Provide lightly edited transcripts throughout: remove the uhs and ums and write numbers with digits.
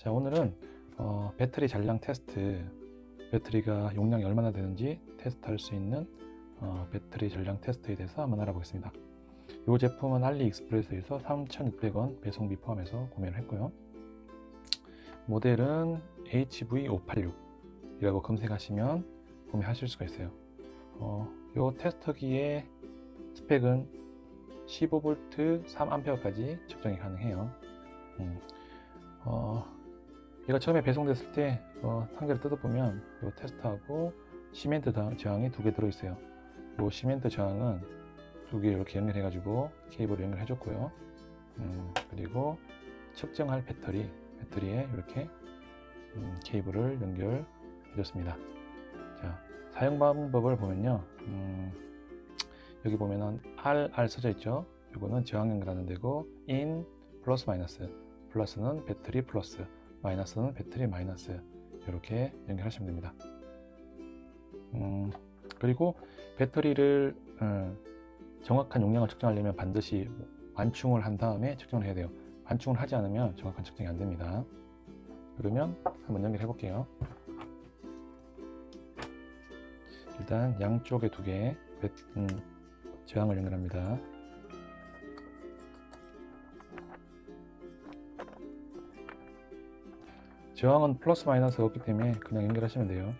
자, 오늘은 배터리 잔량 테스트, 배터리가 용량이 얼마나 되는지 테스트할 수 있는 배터리 잔량 테스트에 대해서 한번 알아보겠습니다. 이 제품은 알리익스프레스에서 3,600원 배송비 포함해서 구매를 했고요. 모델은 HV586이라고 검색하시면 구매하실 수가 있어요. 이 테스터기의 스펙은 15V 3A까지 측정이 가능해요. 얘가 처음에 배송됐을 때 상자를 뜯어보면 이 테스트하고 시멘트 저항이 두 개 들어있어요. 이 시멘트 저항은 두 개 이렇게 연결해 가지고 케이블을 연결해 줬고요. 그리고 측정할 배터리에 이렇게 케이블을 연결해 줬습니다. 자, 사용 방법을 보면요, 여기 보면은 R 써져 있죠. 이거는 저항 연결하는 데고, in 플러스 마이너스, 플러스는 배터리 플러스, 마이너스는 배터리 마이너스, 이렇게 연결하시면 됩니다. 그리고 배터리를 정확한 용량을 측정하려면 반드시 완충을 한 다음에 측정을 해야 돼요. 완충을 하지 않으면 정확한 측정이 안 됩니다. 그러면 한번 연결해 볼게요. 일단 양쪽에 두 개 저항을 연결합니다. 저항은 플러스 마이너스가 없기 때문에 그냥 연결하시면 돼요.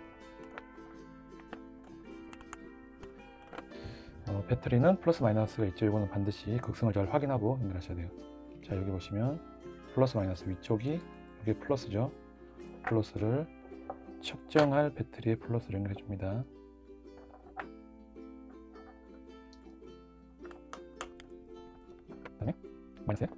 배터리는 플러스 마이너스가 있죠. 이거는 반드시 극성을 잘 확인하고 연결하셔야 돼요. 자, 여기 보시면 플러스 마이너스 위쪽이 이게 플러스죠. 플러스를 측정할 배터리에 플러스를 연결해 줍니다. 그다음에 마이너스.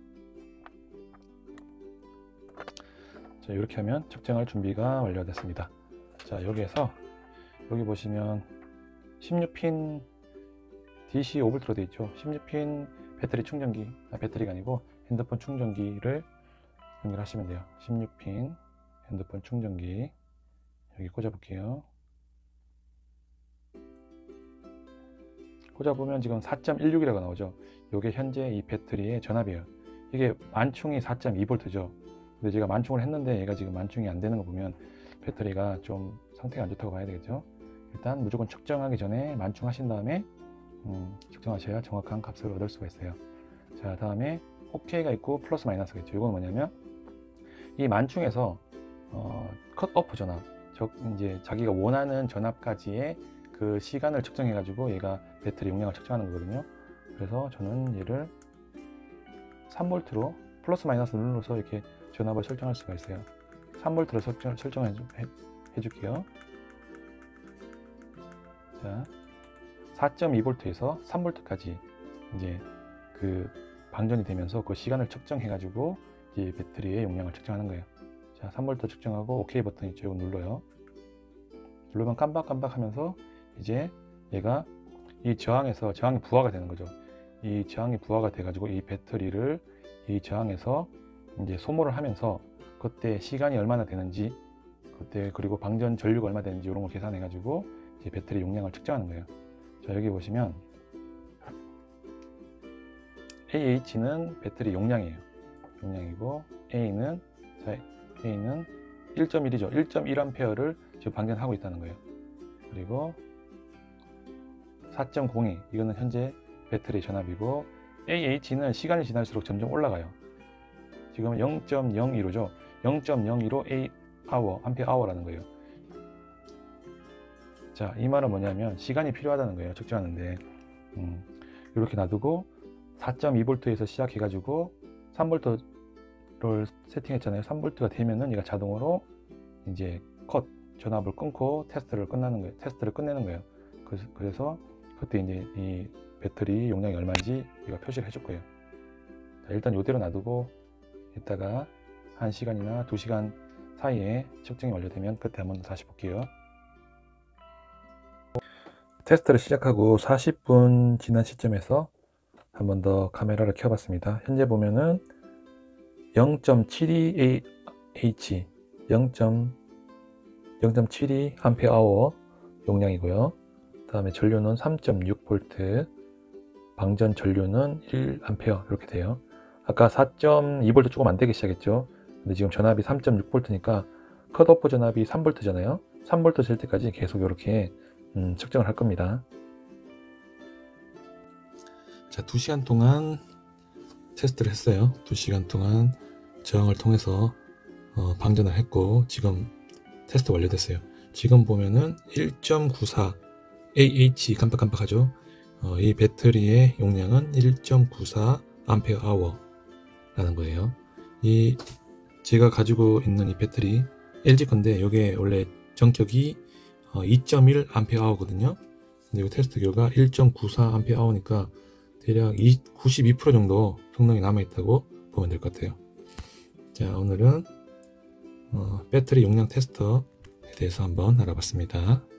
자, 이렇게 하면 측정할 준비가 완료됐습니다. 자, 여기에서 여기 보시면 16핀 DC 5V로 되어 있죠. 16핀 배터리 충전기, 배터리가 아니고 핸드폰 충전기를 연결하시면 돼요. 16핀 핸드폰 충전기 여기 꽂아 볼게요. 꽂아보면 지금 4.16이라고 나오죠. 이게 현재 이 배터리의 전압이에요. 이게 만충이 4.2V죠. 근데 제가 만충을 했는데 얘가 지금 만충이 안 되는 거 보면 배터리가 좀 상태가 안 좋다고 봐야 되겠죠. 일단 무조건 측정하기 전에 만충하신 다음에 측정하셔야 정확한 값을 얻을 수가 있어요. 자, 다음에 OK가 있고 플러스 마이너스가 있죠. 이건 뭐냐면 이 만충에서 컷오프 전압, 즉 이제 자기가 원하는 전압까지의 그 시간을 측정해 가지고 얘가 배터리 용량을 측정하는 거거든요. 그래서 저는 얘를 3V로 플러스 마이너스 눌러서 이렇게 전압을 설정할 수가 있어요. 3V로 설정해 줄게요. 자, 4.2V에서 3V까지 이제 그 방전이 되면서 그 시간을 측정해 가지고 이제 배터리의 용량을 측정하는 거예요. 자, 3V 측정하고 OK 버튼 있죠. 이거 눌러요. 누르면 깜박깜박 하면서 이제 얘가 이 저항에서 저항이 부하가 되는 거죠. 이 저항이 부하가 돼 가지고 이 배터리를 이 저항에서 이제 소모를 하면서 그때 시간이 얼마나 되는지, 그때 그리고 방전 전류가 얼마 되는지 이런 걸 계산해 가지고 이제 배터리 용량을 측정하는 거예요. 자, 여기 보시면 AH는 배터리 용량이에요. 용량이고 A는 1.1이죠. 1.1A를 지금 방전하고 있다는 거예요. 그리고 4.02 이거는 현재 배터리 전압이고, AH는 시간이 지날수록 점점 올라가요. 지금 0.02죠. 0.02로 암페어라는 거예요. 자, 이 말은 뭐냐면 시간이 필요하다는 거예요. 측정하는데. 이렇게 놔두고 4.2V에서 시작해 가지고 3V를 세팅했잖아요. 3V가 되면은 얘가 자동으로 이제 전압을 끊고 테스트를 끝내는 거예요. 그래서 그때 이제 이 배터리 용량이 얼마인지 얘가 표시를 해줄 거예요. 자, 일단 이대로 놔두고 이따가 1시간이나 2시간 사이에 측정이 완료되면 그때 한번 다시 볼게요. 테스트를 시작하고 40분 지난 시점에서 한 번 더 카메라를 켜봤습니다. 현재 보면은 0.72H 0.72 암페어아워 용량이고요. 그 다음에 전류는 3.6V, 방전 전류는 1A 이렇게 돼요. 아까 4.2V 조금 안 되기 시작했죠. 근데 지금 전압이 3.6V니까 컷오프 전압이 3V잖아요. 3V 될 때까지 계속 이렇게 측정을 할 겁니다. 자, 2시간 동안 테스트를 했어요. 2시간 동안 저항을 통해서 방전을 했고 지금 테스트 완료됐어요. 지금 보면은 1.94 AH 깜빡깜빡하죠. 이 배터리의 용량은 1.94 Ampere 라는 거예요. 이 제가 가지고 있는 이 배터리 LG 건데 이게 원래 전격이 2.1 Ampere 거든요. 근데 이 테스트 결과 1.94 Ampere 니까 대략 92% 정도 성능이 남아있다고 보면 될 것 같아요. 자, 오늘은 배터리 용량 테스터에 대해서 한번 알아봤습니다.